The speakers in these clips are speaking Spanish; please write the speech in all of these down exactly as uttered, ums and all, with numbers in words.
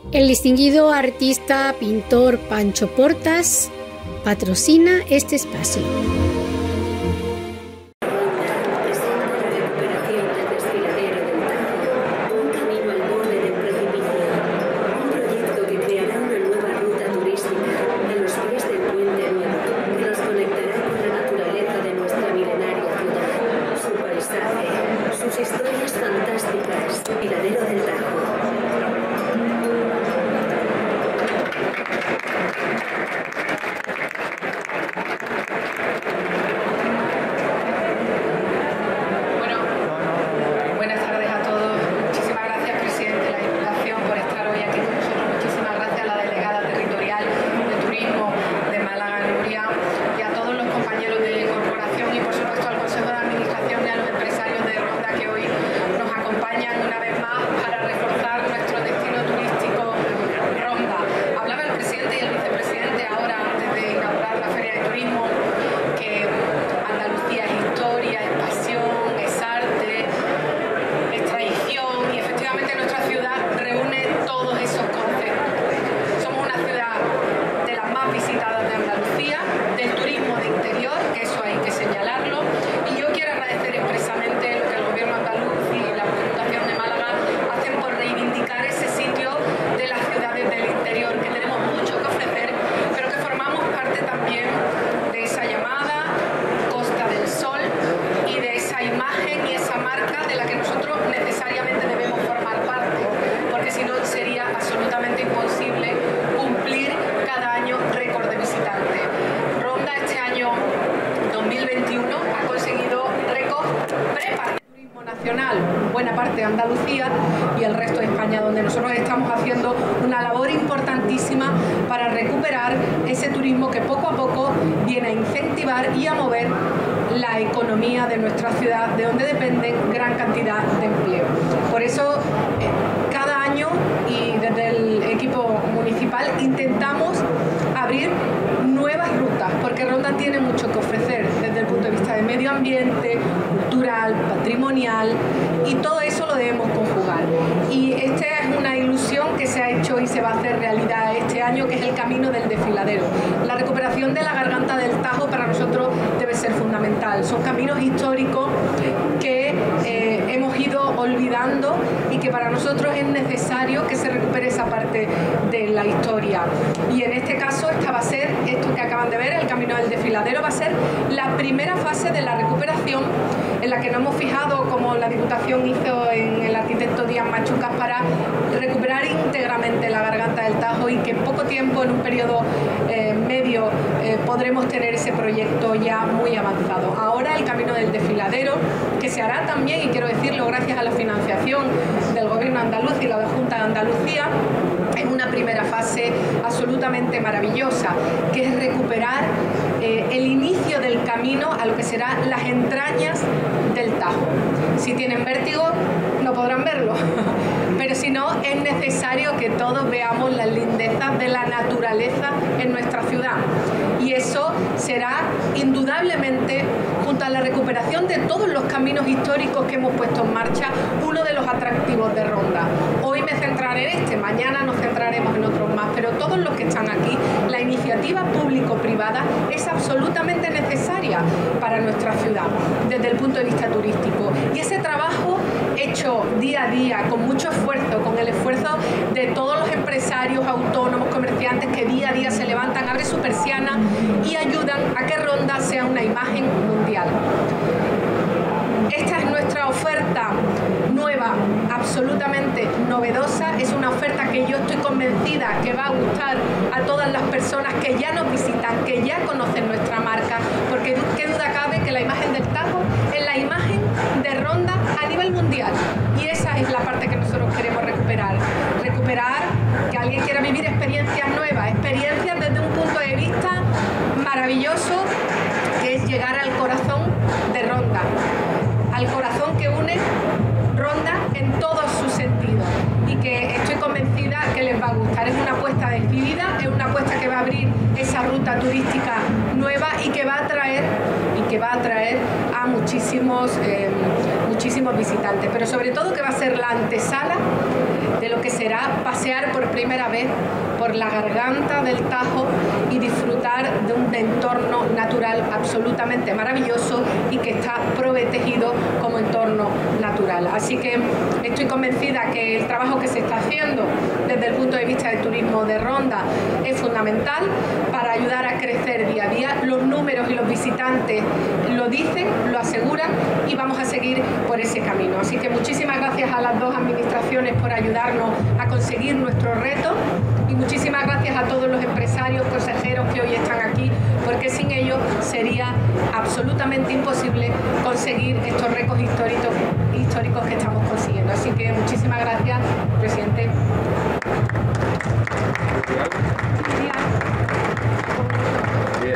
El distinguido artista pintor Pancho Portas patrocina este espacio. Sus historias fantásticas, Desfiladero del Tajo. Buena parte de Andalucía y el resto de España, donde nosotros estamos haciendo una labor importantísima para recuperar ese turismo que poco a poco viene a incentivar y a mover la economía de nuestra ciudad, de donde dependen gran cantidad de empleo. Por eso, eh, cada año y desde el equipo municipal intentamos abrir nuevas rutas, porque Ronda tiene mucho que ofrecer desde el punto de vista de medio ambiente, cultural, patrimonial, y todo eso lo debemos conjugar. Y esta es una ilusión que se ha hecho y se va a hacer realidad este año, que es el camino del desfiladero. La recuperación de la garganta del Tajo para nosotros debe ser fundamental. Son caminos históricos que eh, hemos ido olvidando y que para nosotros es necesario que se recupere esa parte de la historia. Y en este caso esta va a ser, esto que acaban de ver, el camino del desfiladero, va a ser la primera fase de la recuperación, en la que nos hemos fijado, como la Diputación hizo en el arquitecto Díaz Machucas, para recuperar íntegramente la garganta del Tajo, y que en poco tiempo, en un periodo eh, medio, eh, podremos tener ese proyecto ya muy avanzado. Ahora el camino del desfiladero, que se hará también, y quiero decirlo, gracias a la financiación del Gobierno andaluz y la de la Junta de Andalucía, es una primera fase absolutamente maravillosa, que es recuperar eh, el inicio del camino a lo que serán las entrañas del Tajo. Si tienen vértigo no podrán verlo, pero si no, es necesario que todos veamos las lindezas de la naturaleza en nuestra ciudad, y eso será indudablemente, junto a la recuperación de todos los caminos históricos que hemos puesto en marcha, uno de los atractivos de Ronda. Hoy me centraré en este, mañana nos centraremos en otros más, pero todos los que están aquí, la iniciativa público-privada es absolutamente necesaria para nuestra ciudad desde el punto de vista turístico, y ese trabajo hecho día a día con mucho esfuerzo, con el esfuerzo de todos los empresarios, autónomos, comerciantes que día a día se levantan, abren su persiana y ayudan a que Ronda sea una imagen mundial. Esta es nuestra oferta nueva, absolutamente novedosa. Es una oferta que yo estoy convencida que va a gustar a todas las personas que ya nos visitan, que ya conocen nuestra marca, porque qué duda cabe que la imagen del Tajo es la imagen de Ronda a nivel mundial, y esa es la parte que nosotros queremos recuperar. Recuperar que alguien quiera vivir experiencias nuevas, experiencias desde un punto de vista maravilloso, que es llegar al corazón de Ronda, al corazón que une Ronda en todos sus sentidos, y que estoy convencida que les va a gustar. Es una apuesta decidida, es una apuesta que va a abrir esa ruta turística nueva y que va a atraer y que va a atraer a muchísimos, eh, muchísimos visitantes, pero sobre todo que va a ser la antesala de lo que será pasear por primera vez por la garganta del Tajo y disfrutar de un entorno natural absolutamente maravilloso y que está protegido como entorno natural. Así que estoy convencida que el trabajo que se está haciendo desde el punto de vista del turismo de Ronda es fundamental para ayudar a crecer día a día. Los números y los visitantes lo dicen, lo aseguran y vamos a seguir por ese camino. Así que muchísimas gracias a las dos administraciones por ayudarnos a conseguir nuestro reto y muchísimas gracias a todos los empresarios, consejeros que hoy están aquí, porque sin ellos sería absolutamente imposible conseguir estos récords históricos, históricos que estamos consiguiendo. Así que muchísimas gracias, presidente. Bien.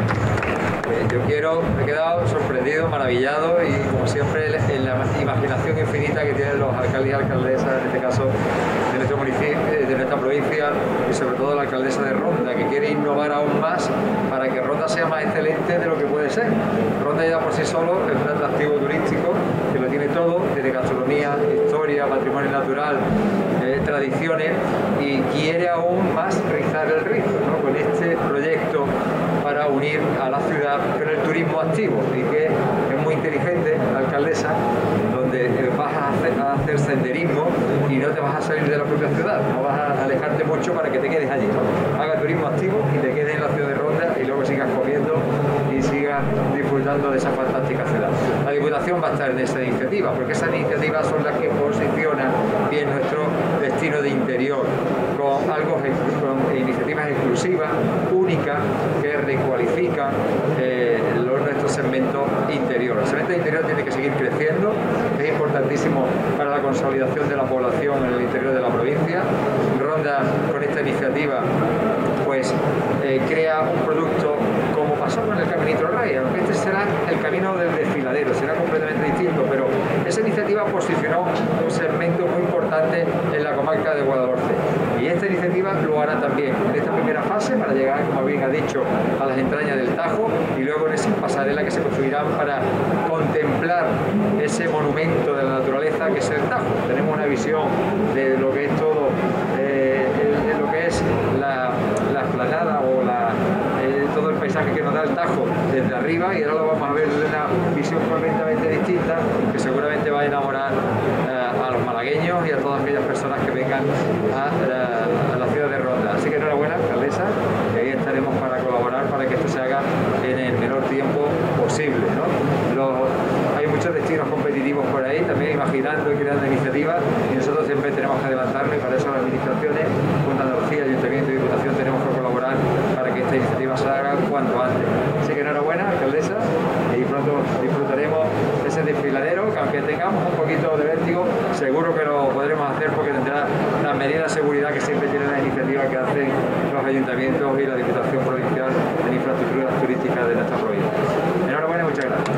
Eh, yo quiero, me he quedado sorprendido, maravillado y como siempre en la imaginación infinita que tienen los alcaldes y alcaldesas, en este caso de nuestro municipio, de nuestra provincia y sobre todo la alcaldesa de Ronda, que quiere innovar aún más para que Ronda sea más excelente de lo que puede ser. Ronda ya por sí solo es un atractivo turístico que lo tiene todo, desde gastronomía, historia, patrimonio natural, eh, tradiciones, y quiere aún más rizar el rizo, ¿no?, con este proyecto para unir a la ciudad con el turismo activo, y que es muy inteligente la alcaldesa, donde vas a hacer, a hacer senderismo y no te vas a salir de la propia ciudad, no vas a alejarte mucho para que te quedes allí, ¿no? Haga turismo activo y te quedes en la ciudad de Ronda y luego sigas comiendo y sigas disfrutando de esa fantástica ciudad. La Diputación va a estar en esta iniciativa, porque esas iniciativas son las que posicionan bien nuestro destino de interior, con algo, con iniciativas exclusivas, únicas, que recualifican eh, los, nuestro segmento interior. El segmento interior tiene que seguir creciendo, es importantísimo para la consolidación de la población en el interior de la provincia. Ronda, con esta iniciativa, pues eh, crea un producto como pasó con el Caminito Rey, aunque este será el camino del desfiladero, será completamente distinto, pero esa iniciativa posicionó un segmento muy importante en la comarca de Guadalhorce, y esta iniciativa lo hará también en esta primera fase para llegar, como bien ha dicho, a las entrañas del Tajo, y luego en esa pasarela que se construirán para contemplar ese monumento de la naturaleza que es el Tajo. Tenemos una visión de lo que es todo, eh, de lo que es la, la explanada o la, eh, todo el paisaje que nos da el Tajo desde arriba, y ahora lo vamos a ver desde una visión completamente distinta que seguramente va a enamorar eh, a los malagueños y a todas aquellas personas que vengan a, a, a la ciudad de Ronda. Así que enhorabuena, alcaldesa, y ahí estaremos para colaborar para que esto se haga en el menor tiempo posible, ¿no? Los, hay muchos destinos competitivos por ahí, también imaginando y creando iniciativas, y nosotros siempre tenemos que adelantarnos, y para eso las administraciones, Junta de Andalucía, Ayuntamiento y Diputación, tenemos que colaborar para que esta iniciativa se haga cuanto antes. Así que enhorabuena, alcaldesa, y pronto disfrutaremos ese desfiladero, que aunque tengamos un poquito de vértigo, seguro que lo podremos hacer, porque tendrá las medidas de seguridad que siempre tienen las iniciativas que hacen los ayuntamientos y la Diputación Provincial de Infraestructuras Turísticas de nuestra provincia. Enhorabuena y muchas gracias.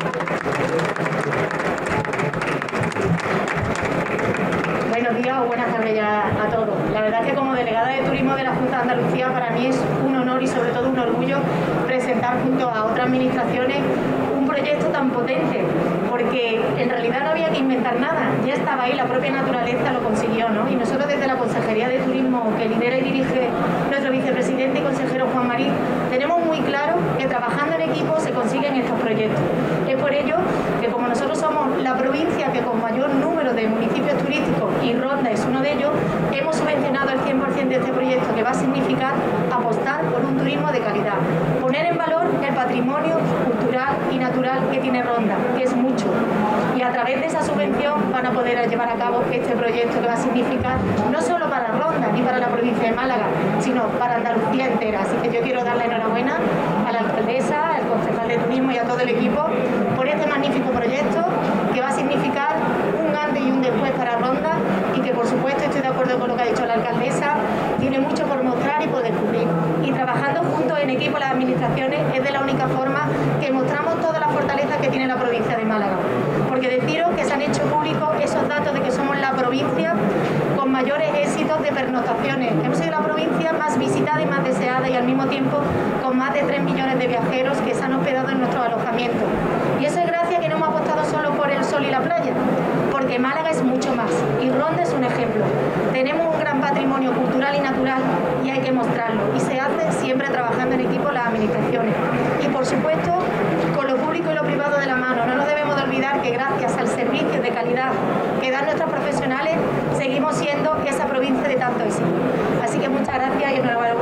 Buenos días o buenas tardes ya a todos. La verdad es que como delegada de turismo de la Junta de Andalucía, para mí es un honor y sobre todo un orgullo presentar junto a otras administraciones un proyecto tan potente, porque en realidad no había que inventar nada, ya estaba ahí, la propia naturaleza lo consiguió, ¿no? Y nosotros desde la Consejería de Turismo, que lidera y dirige nuestro vicepresidente y consejero Juan Marín, tenemos muy claro que trabajando en equipo se consiguen estos proyectos. Es por ello que, como nosotros somos la provincia que con mayor número de municipios turísticos, y Ronda es uno de ellos, hemos subvencionado el cien por cien de este proyecto, que va a significar apostar por un turismo de calidad, poner en valor el patrimonio cultural y natural que tiene Ronda, que es mucho, y a través de esa subvención van a poder llevar a cabo este proyecto, que va a significar no solo para Ronda ni para la provincia de Málaga, sino para Andalucía entera. Así que yo quiero darle enhorabuena a la alcaldesa, al concejal de turismo y a todo el equipo por este magnífico proyecto, que va a significar un antes y un después para Ronda, y que por supuesto estoy de acuerdo con lo que ha dicho la alcaldesa, tiene mucho por mostrar y por descubrir, y trabajando juntos en equipo las administraciones es de la única forma que mostramos toda la fortaleza que tiene la provincia de Málaga, porque deciros que se han hecho públicos esos datos de que somos la provincia con mayores éxitos de pernoctaciones. Hemos sido la provincia más visitada y más deseada, y al mismo tiempo con más de tres millones de viajeros que se han hospedado en nuestros alojamientos. Y eso es gracias a que no hemos apostado solo por el sol y la playa, porque que Málaga es mucho más y Ronda es un ejemplo. Tenemos un gran patrimonio cultural y natural y hay que mostrarlo, y se hace siempre trabajando en equipo las administraciones y, por supuesto, con lo público y lo privado de la mano. No nos debemos de olvidar que gracias al servicio de calidad que dan nuestros profesionales seguimos siendo esa provincia de tanto éxito. Así que muchas gracias y enhorabuena.